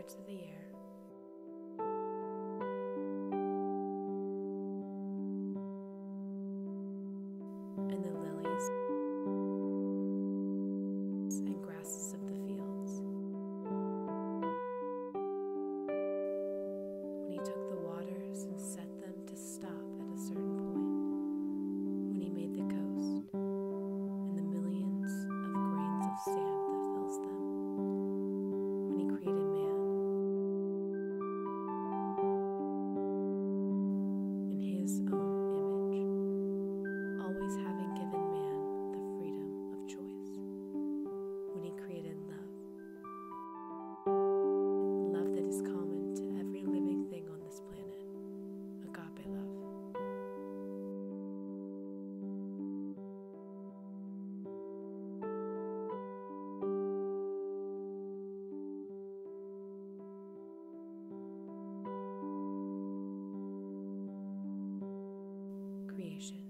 birds of the air, and the lilies and grasses of the fields. When he took the waters and set them to stop at a certain point, when he made the coast and the millions of grains of sand that fills them, when he created man in his own image, always having given man the freedom of choice, when he created love, love that is common to every living thing on this planet, agape love. Creation.